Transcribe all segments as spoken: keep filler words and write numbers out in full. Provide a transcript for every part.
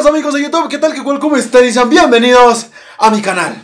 buenas amigos de YouTube, ¿qué tal? ¿Qué cual? ¿Cómo están? Y sean bienvenidos a mi canal.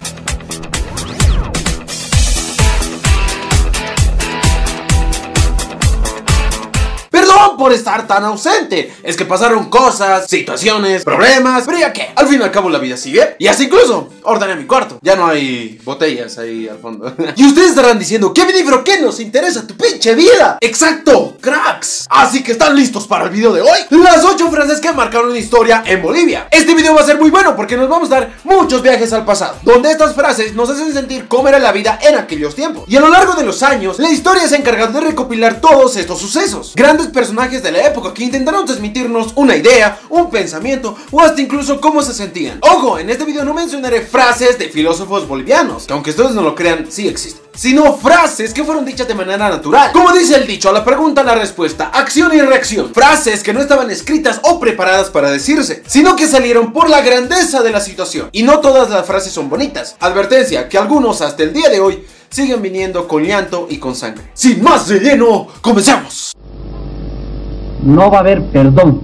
Perdón por estar tan ausente, es que pasaron cosas, situaciones, problemas, pero ya que, al fin y al cabo la vida sigue. Y así incluso, ordené mi cuarto, ya no hay botellas ahí al fondo. Y ustedes estarán diciendo, ¿qué pero qué nos interesa tu pinche vida? Exacto, cracks. Así que están listos para el video de hoy. Las ocho frases que marcaron una historia en Bolivia. Este video va a ser muy bueno porque nos vamos a dar muchos viajes al pasado, donde estas frases nos hacen sentir cómo era la vida en aquellos tiempos. Y a lo largo de los años, la historia se ha encargado de recopilar todos estos sucesos. Grandes personajes de la época que intentaron transmitirnos una idea, un pensamiento o hasta incluso cómo se sentían. Ojo, en este video no mencionaré frases de filósofos bolivianos, que aunque ustedes no lo crean, sí existen, sino frases que fueron dichas de manera natural. Como dice el dicho, a la pregunta la respuesta, acción y reacción. Frases que no estaban escritas o preparadas para decirse, sino que salieron por la grandeza de la situación. Y no todas las frases son bonitas. Advertencia, que algunos hasta el día de hoy siguen viniendo con llanto y con sangre. Sin más relleno, comencemos. No va a haber perdón.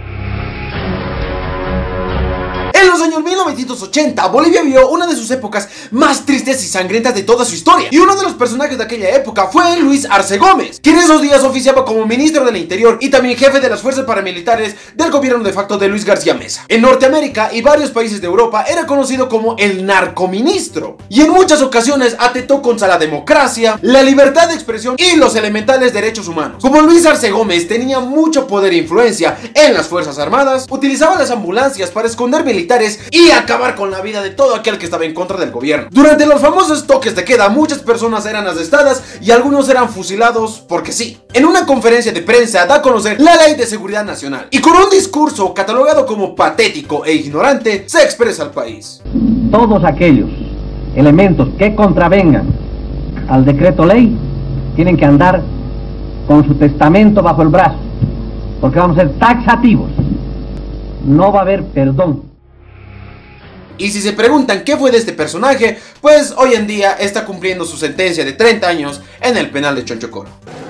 En los años mil novecientos ochenta, Bolivia vivió una de sus épocas más tristes y sangrientas de toda su historia. Y uno de los personajes de aquella época fue Luis Arce Gómez, quien esos días oficiaba como ministro del Interior y también jefe de las fuerzas paramilitares del gobierno de facto de Luis García Meza. En Norteamérica y varios países de Europa era conocido como el narcoministro. Y en muchas ocasiones atentó contra la democracia, la libertad de expresión y los elementales derechos humanos. Como Luis Arce Gómez tenía mucho poder e influencia en las fuerzas armadas, utilizaba las ambulancias para esconder militares y acabar con la vida de todo aquel que estaba en contra del gobierno. Durante los famosos toques de queda, muchas personas eran arrestadas y algunos eran fusilados porque sí. En una conferencia de prensa da a conocer la Ley de Seguridad Nacional y con un discurso catalogado como patético e ignorante se expresa al país. Todos aquellos elementos que contravengan al decreto ley tienen que andar con su testamento bajo el brazo, porque vamos a ser taxativos. No va a haber perdón. Y si se preguntan qué fue de este personaje, pues hoy en día está cumpliendo su sentencia de treinta años en el penal de Chonchocoro.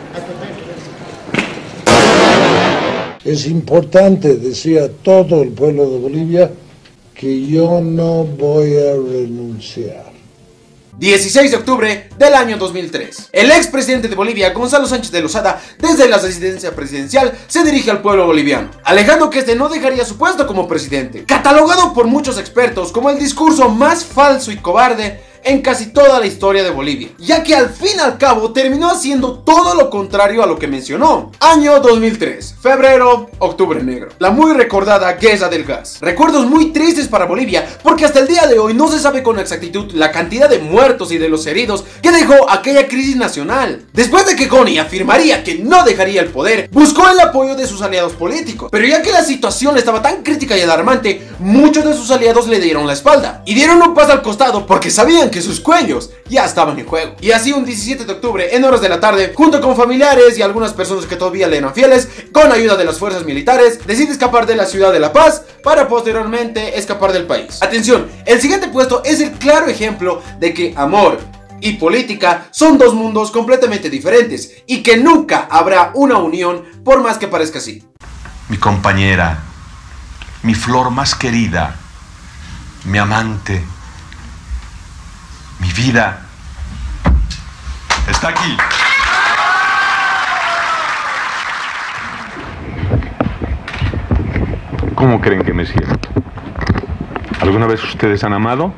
Es importante, decía todo el pueblo de Bolivia, que yo no voy a renunciar. dieciséis de octubre del año dos mil tres. El expresidente de Bolivia, Gonzalo Sánchez de Lozada, desde la residencia presidencial, se dirige al pueblo boliviano, alegando que este no dejaría su puesto como presidente, catalogado por muchos expertos como el discurso más falso y cobarde en casi toda la historia de Bolivia, ya que al fin y al cabo terminó haciendo todo lo contrario a lo que mencionó. Año dos mil tres, febrero, octubre negro, la muy recordada guerra del gas. Recuerdos muy tristes para Bolivia, porque hasta el día de hoy no se sabe con exactitud la cantidad de muertos y de los heridos que dejó aquella crisis nacional. Después de que Goni afirmaría que no dejaría el poder, buscó el apoyo de sus aliados políticos, pero ya que la situación estaba tan crítica y alarmante, muchos de sus aliados le dieron la espalda y dieron un paso al costado porque sabían que que sus cuellos ya estaban en juego. Y así un diecisiete de octubre, en horas de la tarde, junto con familiares y algunas personas que todavía le eran fieles, con ayuda de las fuerzas militares, decide escapar de la ciudad de La Paz para posteriormente escapar del país. Atención, el siguiente puesto es el claro ejemplo de que amor y política son dos mundos completamente diferentes y que nunca habrá una unión por más que parezca así. Mi compañera, mi flor más querida, mi amante, mi vida está aquí. ¿Cómo creen que me siento? ¿Alguna vez ustedes han amado?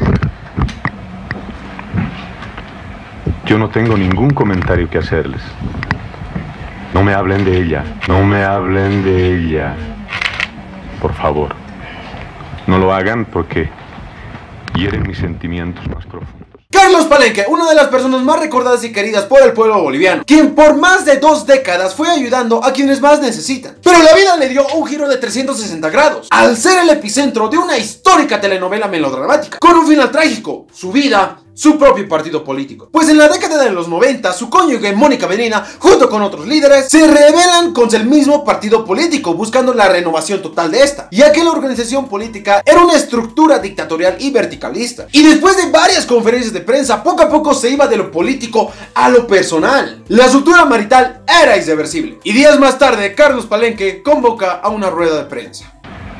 Yo no tengo ningún comentario que hacerles. No me hablen de ella, no me hablen de ella. Por favor, no lo hagan porque hieren mis sentimientos más profundos. Carlos Palenque, una de las personas más recordadas y queridas por el pueblo boliviano, quien por más de dos décadas fue ayudando a quienes más necesitan. Pero la vida le dio un giro de trescientos sesenta grados, al ser el epicentro de una histórica telenovela melodramática, con un final trágico, su vida, su propio partido político. Pues en la década de los noventa, su cónyuge Mónica Medina, junto con otros líderes, se rebelan contra el mismo partido político, buscando la renovación total de esta, ya que la organización política era una estructura dictatorial y verticalista. Y después de varias conferencias de prensa, poco a poco se iba de lo político a lo personal. La ruptura marital era irreversible. Y días más tarde, Carlos Palenque convoca a una rueda de prensa.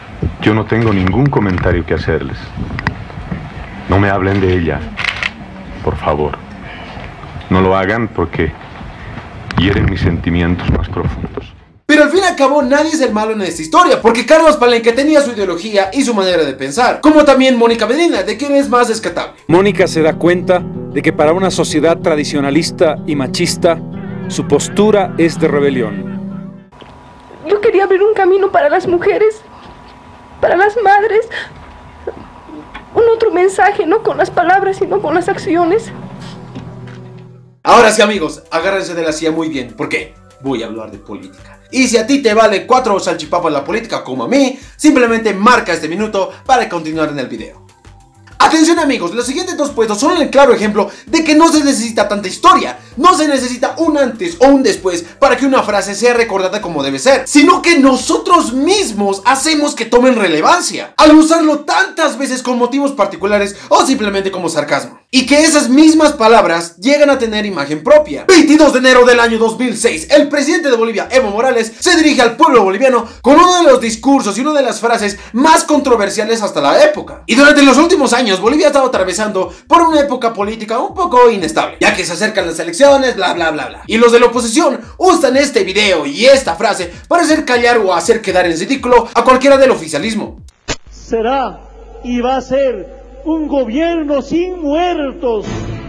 Yo no tengo ningún comentario que hacerles. No me hablen de ella, por favor. No lo hagan porque hieren mis sentimientos más profundos. Pero al fin y al cabo nadie es el malo en esta historia, porque Carlos Palenque tenía su ideología y su manera de pensar, como también Mónica Medina, de quien es más rescatable. Mónica se da cuenta de que para una sociedad tradicionalista y machista, su postura es de rebelión. Yo quería abrir un camino para las mujeres, para las madres, un otro mensaje, no con las palabras, sino con las acciones. Ahora sí, amigos, agárrense de la silla muy bien, ¿por qué? Voy a hablar de política. Y si a ti te vale cuatro salchipapas la política como a mí, simplemente marca este minuto para continuar en el video. Atención amigos, los siguientes dos puestos son el claro ejemplo de que no se necesita tanta historia. No se necesita un antes o un después para que una frase sea recordada como debe ser, sino que nosotros mismos hacemos que tomen relevancia al usarlo tantas veces con motivos particulares o simplemente como sarcasmo. Y que esas mismas palabras llegan a tener imagen propia. veintidós de enero del año dos mil seis, el presidente de Bolivia, Evo Morales, se dirige al pueblo boliviano con uno de los discursos y una de las frases más controversiales hasta la época. Y durante los últimos años, Bolivia ha estado atravesando por una época política un poco inestable, ya que se acercan las elecciones, bla bla bla bla. Y los de la oposición usan este video y esta frase para hacer callar o hacer quedar en ridículo a cualquiera del oficialismo. Será y va a ser un gobierno sin muertos.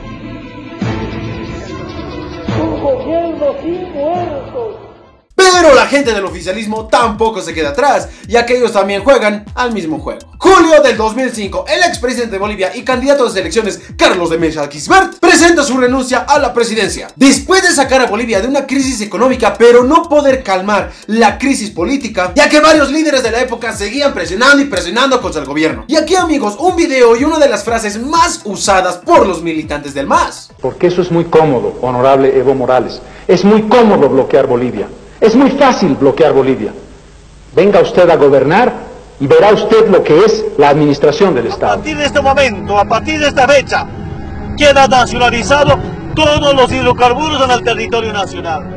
Un gobierno sin muertos. Pero la gente del oficialismo tampoco se queda atrás, ya que ellos también juegan al mismo juego. Julio del dos mil cinco, el expresidente de Bolivia y candidato a las elecciones, Carlos de Mesa Quisbert, presenta su renuncia a la presidencia. Después de sacar a Bolivia de una crisis económica, pero no poder calmar la crisis política, ya que varios líderes de la época seguían presionando y presionando contra el gobierno. Y aquí amigos, un video y una de las frases más usadas por los militantes del M A S. Porque eso es muy cómodo, honorable Evo Morales. Es muy cómodo bloquear Bolivia. Es muy fácil bloquear Bolivia. Venga usted a gobernar y verá usted lo que es la administración del Estado. A partir de este momento, a partir de esta fecha, queda nacionalizado todos los hidrocarburos en el territorio nacional.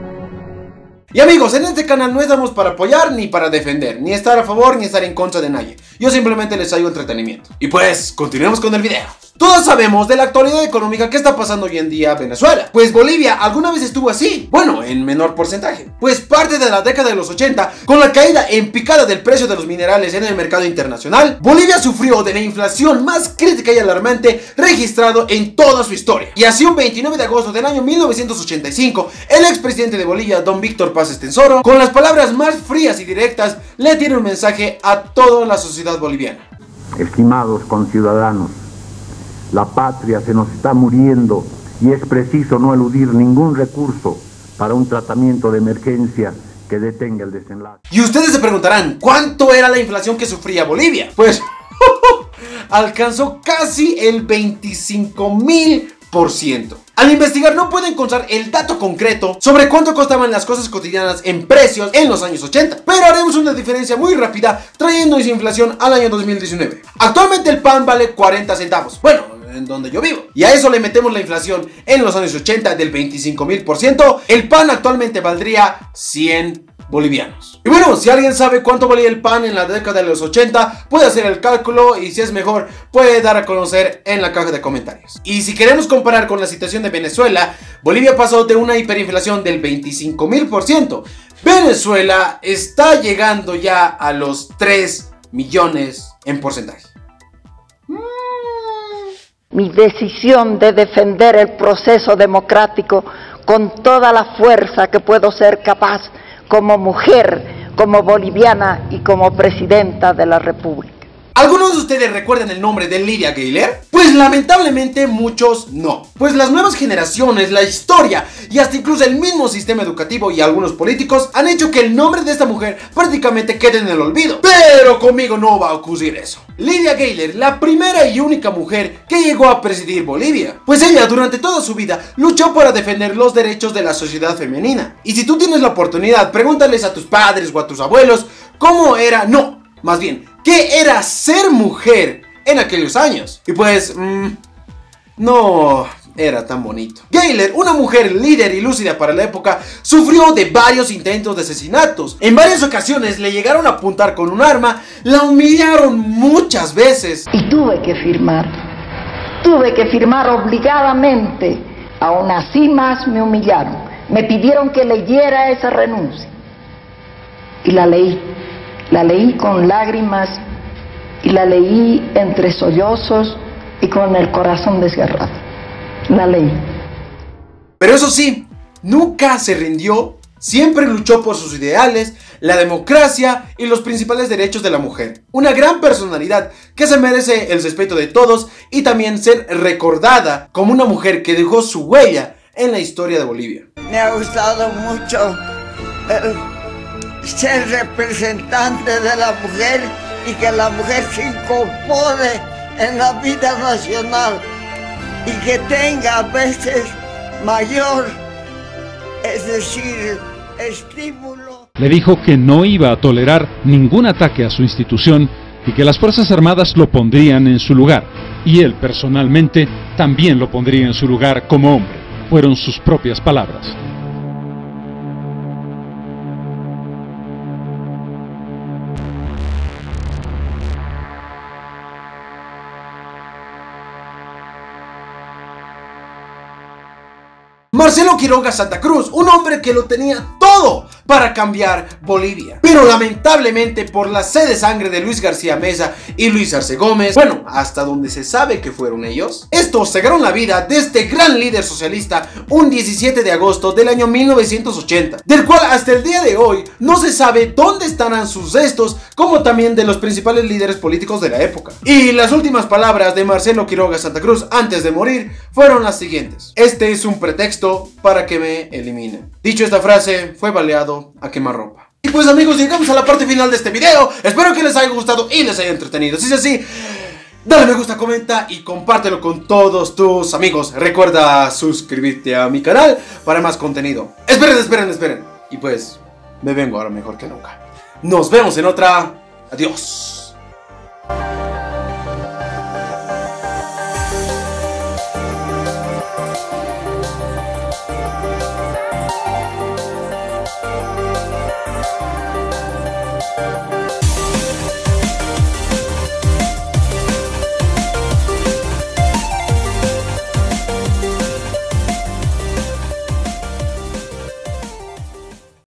Y amigos, en este canal no estamos para apoyar ni para defender, ni estar a favor ni estar en contra de nadie. Yo simplemente les traigo entretenimiento. Y pues, continuemos con el video. Todos sabemos de la actualidad económica que está pasando hoy en día en Venezuela. Pues Bolivia alguna vez estuvo así, bueno, en menor porcentaje. Pues parte de la década de los ochenta, con la caída en picada del precio de los minerales en el mercado internacional, Bolivia sufrió de la inflación más crítica y alarmante registrado en toda su historia. Y así un veintinueve de agosto del año mil novecientos ochenta y cinco, el expresidente de Bolivia, don Víctor Paz Estenssoro, con las palabras más frías y directas, le tiene un mensaje a toda la sociedad boliviana. Estimados conciudadanos, la patria se nos está muriendo y es preciso no eludir ningún recurso para un tratamiento de emergencia que detenga el desenlace. Y ustedes se preguntarán, ¿cuánto era la inflación que sufría Bolivia? Pues alcanzó casi el veinticinco mil por ciento. Al investigar no pueden encontrar el dato concreto sobre cuánto costaban las cosas cotidianas en precios en los años ochenta, pero haremos una diferencia muy rápida trayendo esa inflación al año dos mil diecinueve. Actualmente el pan vale cuarenta centavos, bueno, en donde yo vivo, y a eso le metemos la inflación en los años ochenta del veinticinco mil por ciento, el pan actualmente valdría cien bolivianos. Y bueno, si alguien sabe cuánto valía el pan en la década de los ochenta, puede hacer el cálculo y si es mejor, puede dar a conocer en la caja de comentarios. Y si queremos comparar con la situación de Venezuela, Bolivia pasó de una hiperinflación del veinticinco mil por ciento. Venezuela está llegando ya a los tres millones en porcentaje. Mi decisión de defender el proceso democrático con toda la fuerza que puedo ser capaz como mujer, como boliviana y como presidenta de la República. ¿Algunos de ustedes recuerdan el nombre de Lydia Gayler? Pues lamentablemente muchos no. Pues las nuevas generaciones, la historia y hasta incluso el mismo sistema educativo y algunos políticos han hecho que el nombre de esta mujer prácticamente quede en el olvido. Pero conmigo no va a ocurrir eso. Lydia Gayler, la primera y única mujer que llegó a presidir Bolivia. Pues ella durante toda su vida luchó para defender los derechos de la sociedad femenina. Y si tú tienes la oportunidad, pregúntales a tus padres o a tus abuelos cómo era, no, más bien, ¿qué era ser mujer en aquellos años? Y pues, mmm, no, era tan bonito. Gayler, una mujer líder y lúcida para la época, sufrió de varios intentos de asesinatos. En varias ocasiones le llegaron a apuntar con un arma, la humillaron muchas veces. Y tuve que firmar, tuve que firmar obligadamente. Aún así más me humillaron. Me pidieron que leyera esa renuncia. Y la leí, la leí con lágrimas y la leí entre sollozos y con el corazón desgarrado. La leí. Pero eso sí, nunca se rindió, siempre luchó por sus ideales, la democracia y los principales derechos de la mujer. Una gran personalidad que se merece el respeto de todos y también ser recordada como una mujer que dejó su huella en la historia de Bolivia. Me ha gustado mucho eh, ser representante de la mujer y que la mujer se incorpore en la vida nacional y que tenga a veces mayor, es decir, estímulo. Le dijo que no iba a tolerar ningún ataque a su institución y que las Fuerzas Armadas lo pondrían en su lugar, y él personalmente también lo pondría en su lugar como hombre. Fueron sus propias palabras. Marcelo Quiroga Santa Cruz, un hombre que lo tenía todo para cambiar Bolivia, pero lamentablemente por la sed de sangre de Luis García Meza y Luis Arce Gómez, bueno, hasta donde se sabe que fueron ellos, estos cegaron la vida de este gran líder socialista un diecisiete de agosto del año mil novecientos ochenta, del cual hasta el día de hoy no se sabe dónde estarán sus restos, como también de los principales líderes políticos de la época. Y las últimas palabras de Marcelo Quiroga Santa Cruz antes de morir fueron las siguientes: este es un pretexto para que me eliminen. Dicho esta frase, fue baleado a quemarropa. Y pues amigos, llegamos a la parte final de este video. Espero que les haya gustado y les haya entretenido. Si es así, dale me gusta, comenta y compártelo con todos tus amigos. Recuerda suscribirte a mi canal para más contenido. Esperen, esperen, esperen. Y pues, me vengo ahora mejor que nunca. Nos vemos en otra. Adiós.